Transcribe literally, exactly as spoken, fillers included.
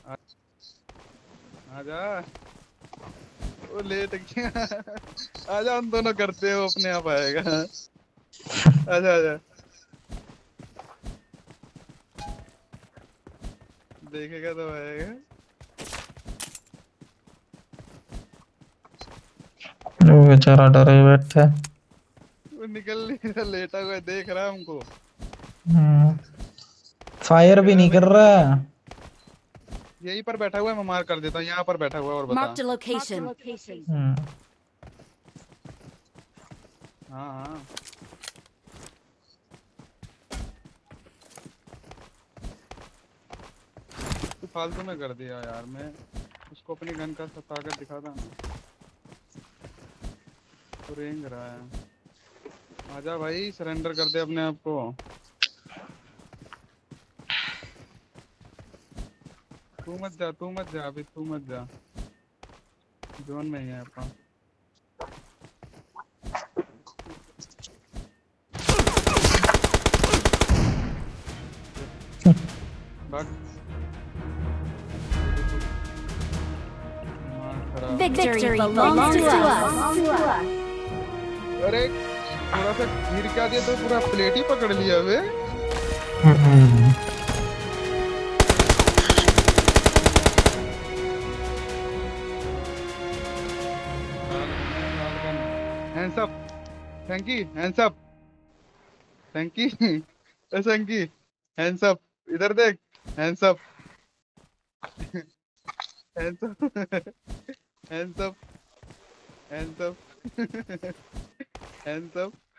आ, आजा। वो लेट गया। आजा, हम दोनों करते हो, अपने आप आएगा। आजा आजा। देखेगा तो आएगा। वो बेचारा डरे बैठा है। वो निकल नहीं रहा, लेटा हुआ है, देख रहा है हमको। हम्म, फायर देख भी रहा है नहीं कर लेकिन रहा अभी है। यहीं पर बैठा हुआ है, मैं मार कर देता हूँ, यहाँ पर बैठा हुआ है, और बता। Marked a location. हम्म, हाँ हाँ। तू फालतू में कर दिया यार, मैं उसको अपनी गन का सब ताकत दिखाता ना। तो रेंग रहा है। आजा भाई, सरेंडर कर दे अपने आप को। तू मत जा, तू मत जा, अभी तू मत जा। जोन में ही है अपना। भाग। दिमाग खराब है। Victory belongs to us. अरे थोड़ा सा गिर क्या दिया तो पूरा प्लेट ही पकड़ लिया बे। Hmm, hands up. Thank you, hands up. Thank you. Thank you. Hands up. इधर देख। Hands up. Hands up. Hands up. Hands up. Hands up.